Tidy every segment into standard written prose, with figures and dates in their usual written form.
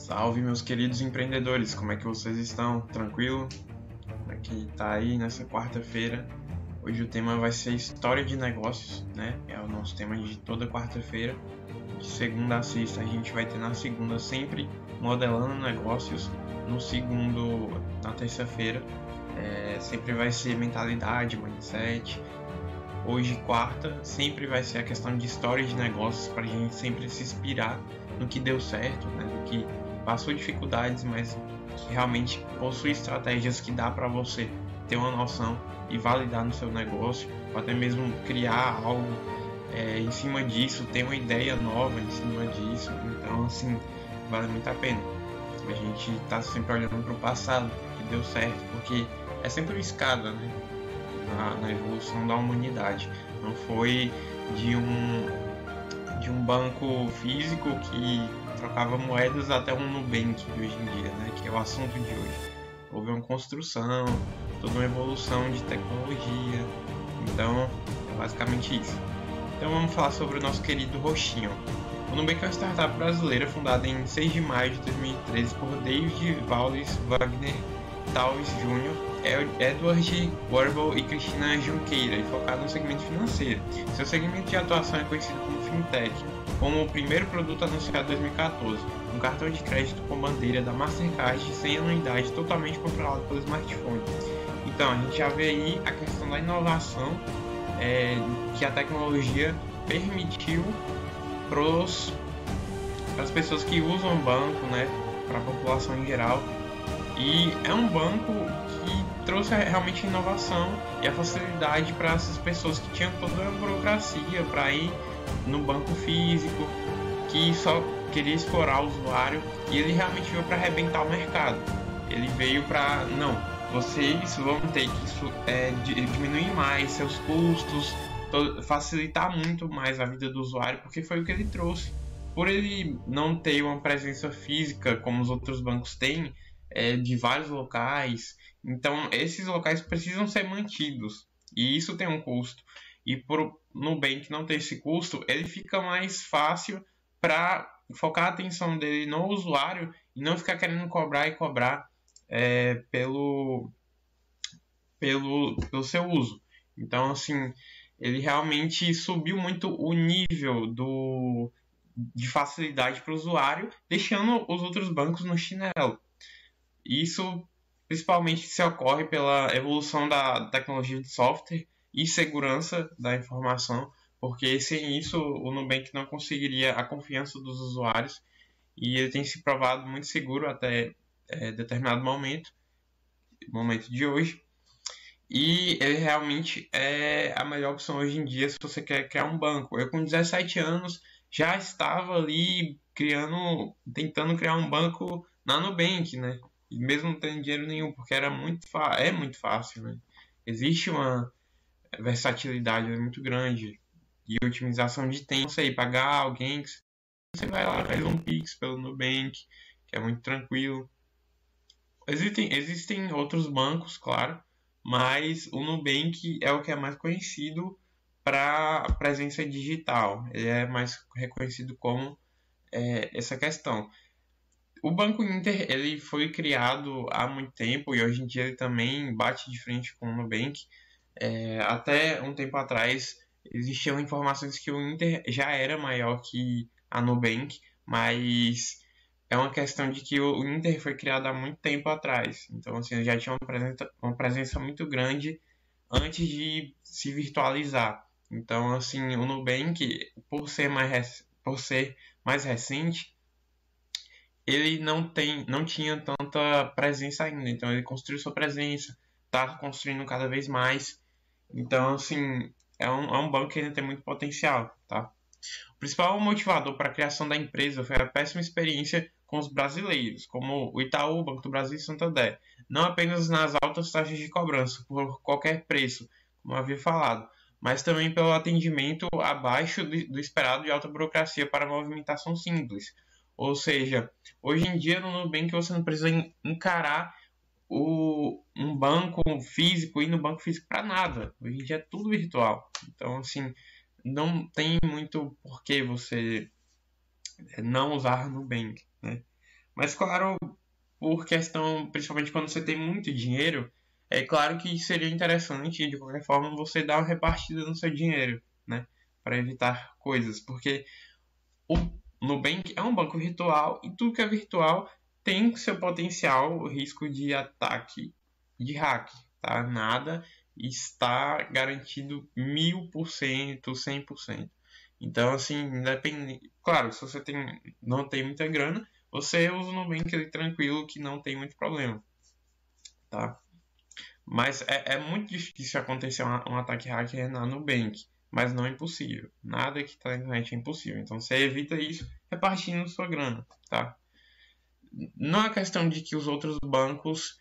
Salve, meus queridos empreendedores, como é que vocês estão? Tranquilo? Como é que tá aí nessa quarta-feira? Hoje o tema vai ser história de negócios, né? É o nosso tema de toda quarta-feira. De segunda a sexta a gente vai ter na segunda sempre modelando negócios. No segundo, na terça-feira, sempre vai ser mentalidade, mindset. Hoje, quarta, sempre vai ser a questão de história de negócios para a gente sempre se inspirar no que deu certo, né? No que passou dificuldades, mas que realmente possui estratégias que dá para você ter uma noção e validar no seu negócio, ou até mesmo criar algo em cima disso, ter uma ideia nova em cima disso. Então, assim, vale muito a pena. A gente está sempre olhando para o passado, que deu certo, porque é sempre uma escada, né? Na evolução da humanidade. Não foi de um banco físico que trocava moedas até um Nubank de hoje em dia, né? Que é o assunto de hoje. Houve uma construção, toda uma evolução de tecnologia. Então, é basicamente isso. Então vamos falar sobre o nosso querido Roxinho. O Nubank é uma startup brasileira fundada em 6 de maio de 2013 por David Wallace Wagner Taus Jr., Edward Warble e Cristina Junqueira, e focado no segmento financeiro. Seu segmento de atuação é conhecido como Fintech, como o primeiro produto anunciado em 2014, um cartão de crédito com bandeira da Mastercard sem anuidade, totalmente controlado pelo smartphone. Então, a gente já vê aí a questão da inovação que a tecnologia permitiu para as pessoas que usam o banco, né, para a população em geral. E é um banco que trouxe realmente inovação e a facilidade para essas pessoas que tinham toda a burocracia para ir no banco físico, que só queria explorar o usuário, e ele realmente veio para arrebentar o mercado. Ele veio para, não, vocês vão ter que diminuir mais seus custos, facilitar muito mais a vida do usuário, porque foi o que ele trouxe. Por ele não ter uma presença física como os outros bancos têm, de vários locais, então esses locais precisam ser mantidos e isso tem um custo, e por Nubank não ter esse custo, ele fica mais fácil para focar a atenção dele no usuário e não ficar querendo cobrar pelo seu uso. Então, assim, ele realmente subiu muito o nível de facilidade para o usuário, deixando os outros bancos no chinelo. Isso principalmente se ocorre pela evolução da tecnologia de software e segurança da informação, porque sem isso o Nubank não conseguiria a confiança dos usuários, e ele tem se provado muito seguro até determinado momento de hoje, e ele realmente é a melhor opção hoje em dia se você quer criar um banco. Eu com 17 anos já estava ali tentando criar um banco na Nubank, né? E mesmo não tendo dinheiro nenhum, porque é muito fácil, né? Existe uma versatilidade muito grande e otimização de tempo. Você pagar alguém, você vai lá, faz um Pix pelo Nubank, que é muito tranquilo. Existem outros bancos, claro, mas o Nubank é o que é mais conhecido para presença digital. Ele é mais reconhecido como essa questão. O Banco Inter ele foi criado há muito tempo e hoje em dia ele também bate de frente com o Nubank. Até um tempo atrás existiam informações que o Inter já era maior que a Nubank, mas é uma questão de que o Inter foi criado há muito tempo atrás. Então, assim, já tinha uma presença muito grande antes de se virtualizar. Então, assim, o Nubank, por ser mais recente, ele não tinha tanta presença ainda, então ele construiu sua presença, está construindo cada vez mais. Então, assim, é um banco que ainda tem muito potencial, tá? O principal motivador para a criação da empresa foi a péssima experiência com os brasileiros, como o Itaú, o Banco do Brasil e Santander, não apenas nas altas taxas de cobrança por qualquer preço, como havia falado, mas também pelo atendimento abaixo do esperado de alta burocracia para movimentação simples. Ou seja, hoje em dia no Nubank você não precisa encarar um banco físico, ir no banco físico para nada. Hoje em dia é tudo virtual. Então, assim, não tem muito por que você não usar Nubank, né? Mas claro, por questão, principalmente quando você tem muito dinheiro, é claro que seria interessante, de qualquer forma, você dar uma repartida no seu dinheiro, né? Para evitar coisas, porque o Nubank é um banco virtual e tudo que é virtual tem seu potencial risco de ataque de hack, tá? Nada está garantido 1000%, 100%. Então, assim, independente. Claro, se você não tem muita grana, você usa o Nubank ali tranquilo que não tem muito problema, tá? Mas é muito difícil acontecer um ataque hacker na Nubank, mas não é impossível. Nada que está na internet é impossível. Então você evita isso repartindo sua grana, tá? Não é questão de que os outros bancos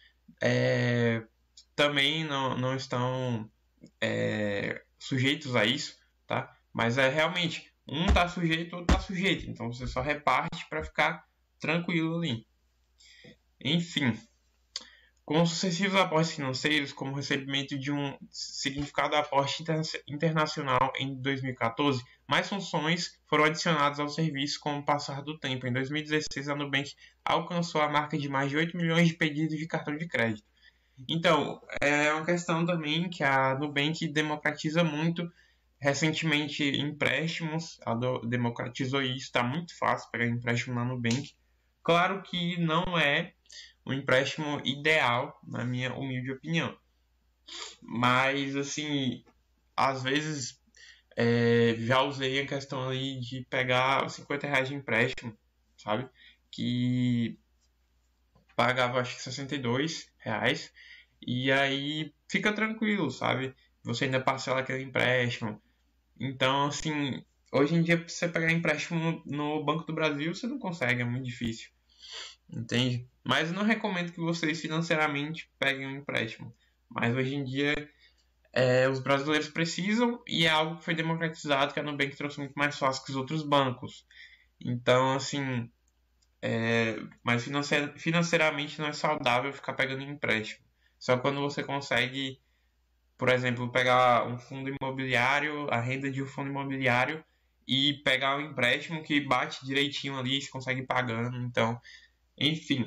também não estão sujeitos a isso, tá? Mas é realmente um está sujeito, outro está sujeito. Então você só reparte para ficar tranquilo ali. Enfim. Com sucessivos aportes financeiros, como o recebimento de um significado aporte internacional em 2014, mais funções foram adicionadas ao serviço com o passar do tempo. Em 2016, a Nubank alcançou a marca de mais de 8 milhões de pedidos de cartão de crédito. Então, é uma questão também que a Nubank democratiza muito. Recentemente, empréstimos, ela democratizou isso, está muito fácil pegar empréstimo na Nubank. Claro que não é um empréstimo ideal, na minha humilde opinião. Mas, assim, às vezes já usei a questão ali de pegar R$ 50 de empréstimo, sabe? Que pagava acho que R$ 62. E aí fica tranquilo, sabe? Você ainda parcela aquele empréstimo. Então, assim, hoje em dia, pra você pegar empréstimo no Banco do Brasil, você não consegue, é muito difícil. Entende? Mas eu não recomendo que vocês financeiramente peguem um empréstimo. Mas hoje em dia os brasileiros precisam e é algo que foi democratizado, que a Nubank trouxe muito mais fácil que os outros bancos. Então, assim, mas financeiramente não é saudável ficar pegando empréstimo. Só quando você consegue, por exemplo, pegar um fundo imobiliário, a renda de um fundo imobiliário e pegar um empréstimo que bate direitinho ali, você consegue ir pagando. Então, enfim,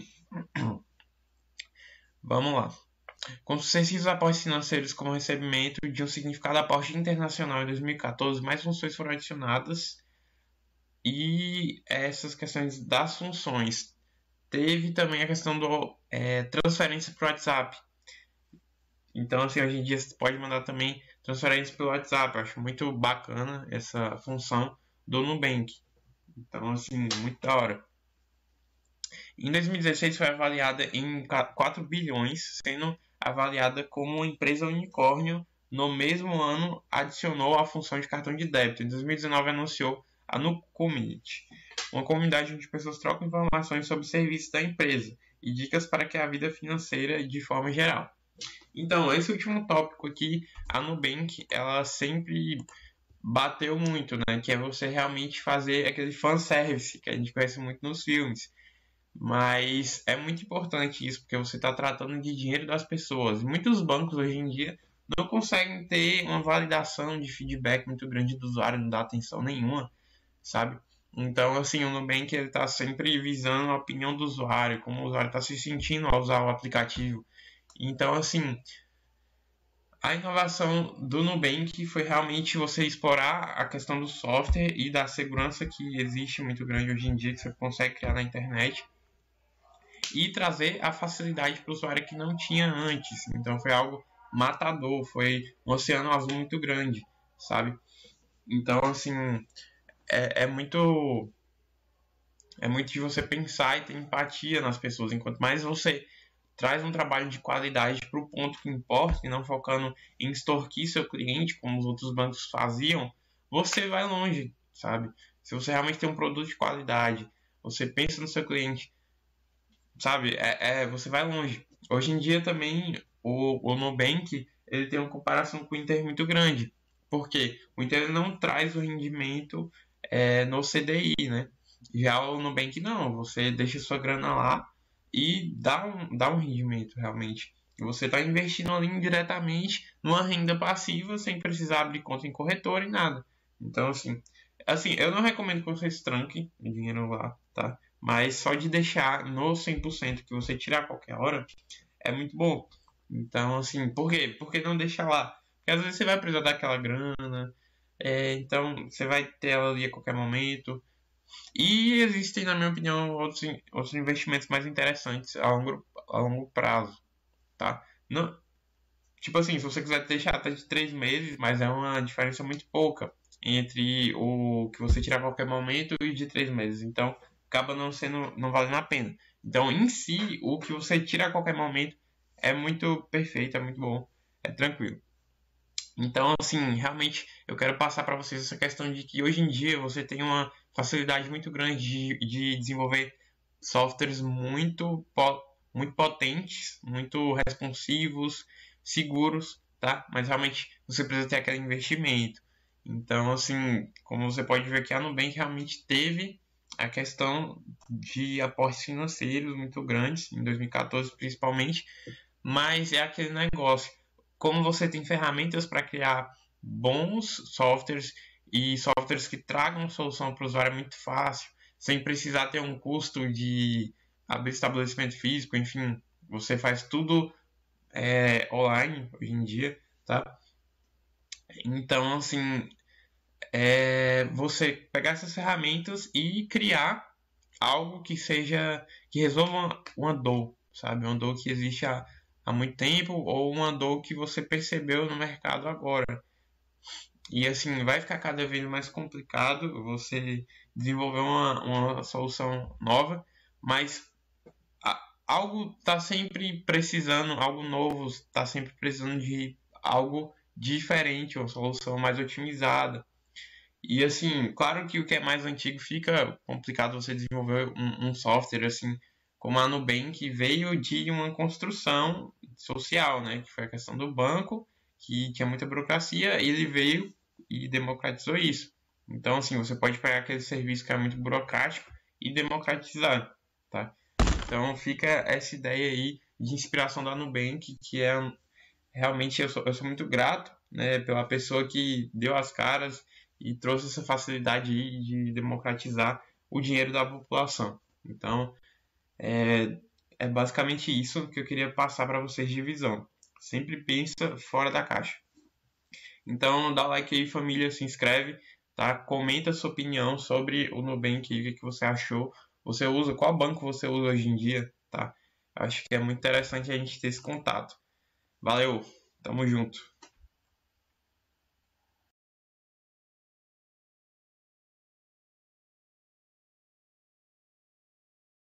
vamos lá. Com sucessivos aportes financeiros como o recebimento de um significado aporte internacional em 2014, mais funções foram adicionadas e essas questões das funções. Teve também a questão do transferência para o WhatsApp. Então, assim, hoje em dia você pode mandar também transferência pelo WhatsApp. Eu acho muito bacana essa função do Nubank. Então, assim, muito da hora. Em 2016 foi avaliada em 4 bilhões, sendo avaliada como uma empresa unicórnio. No mesmo ano, adicionou a função de cartão de débito. Em 2019, anunciou a NuCommunity, uma comunidade onde pessoas trocam informações sobre serviços da empresa e dicas para que a vida financeira de forma geral. Então, esse último tópico aqui, a Nubank, ela sempre bateu muito, né? Que é você realmente fazer aquele fanservice que a gente conhece muito nos filmes. Mas é muito importante isso, porque você está tratando de dinheiro das pessoas. Muitos bancos hoje em dia não conseguem ter uma validação de feedback muito grande do usuário, não dá atenção nenhuma, sabe? Então, assim, o Nubank está sempre visando a opinião do usuário, como o usuário está se sentindo ao usar o aplicativo. Então, assim, a inovação do Nubank foi realmente você explorar a questão do software e da segurança que existe muito grande hoje em dia, que você consegue criar na internet, e trazer a facilidade para o usuário que não tinha antes. Então foi algo matador, foi um oceano azul muito grande, sabe? Então, assim, é muito de você pensar e ter empatia nas pessoas. Enquanto mais você traz um trabalho de qualidade para o ponto que importa e não focando em extorquir seu cliente, como os outros bancos faziam, você vai longe, sabe? Se você realmente tem um produto de qualidade, você pensa no seu cliente, sabe? Você vai longe. Hoje em dia também o Nubank ele tem uma comparação com o Inter muito grande. Porque o Inter não traz o rendimento no CDI, né? Já o Nubank não, você deixa sua grana lá e dá um rendimento realmente. Você está investindo ali indiretamente numa renda passiva sem precisar abrir conta em corretora e nada. Então, assim, eu não recomendo que vocês tranquem o dinheiro lá, tá? mas só de deixar no 100% que você tirar a qualquer hora é muito bom. Então, assim, por quê? Por que não deixar lá? Porque às vezes você vai precisar daquela grana, então você vai ter ela ali a qualquer momento. E existem, na minha opinião, outros investimentos mais interessantes a longo prazo, tá? Não, tipo assim, se você quiser deixar até de 3 meses, mas é uma diferença muito pouca entre o que você tirar a qualquer momento e de 3 meses. Então, acaba não valendo a pena. Então, em si, o que você tira a qualquer momento é muito perfeito, é muito bom, é tranquilo. Então, assim, realmente eu quero passar para vocês essa questão de que hoje em dia você tem uma facilidade muito grande de desenvolver softwares muito potentes, muito responsivos, seguros, tá? Mas realmente você precisa ter aquele investimento. Então, assim, como você pode ver que a Nubank realmente teve a questão de aportes financeiros muito grandes, em 2014 principalmente, mas é aquele negócio. Como você tem ferramentas para criar bons softwares e softwares que tragam solução para o usuário é muito fácil, sem precisar ter um custo de abrir estabelecimento físico, enfim, você faz tudo online hoje em dia, tá? Então, assim, você pegar essas ferramentas e criar algo que resolva uma dor, sabe? Uma dor que existe há muito tempo ou uma dor que você percebeu no mercado agora. E assim, vai ficar cada vez mais complicado você desenvolver uma solução nova, mas algo está sempre precisando, algo novo está sempre precisando de algo diferente, uma solução mais otimizada. E assim, claro que o que é mais antigo fica complicado você desenvolver um software assim, como a Nubank veio de uma construção social, né? Que foi a questão do banco, que tinha muita burocracia, e ele veio e democratizou isso. Então, assim, você pode pegar aquele serviço que é muito burocrático e democratizar, tá? Então fica essa ideia aí de inspiração da Nubank, que é realmente eu sou muito grato, né, pela pessoa que deu as caras e trouxe essa facilidade aí de democratizar o dinheiro da população. Então, é basicamente isso que eu queria passar para vocês de visão. Sempre pensa fora da caixa. Então, dá like aí, família, se inscreve, tá? Comenta a sua opinião sobre o Nubank, o que você achou. Você usa, qual banco você usa hoje em dia, tá? Acho que é muito interessante a gente ter esse contato. Valeu, tamo junto.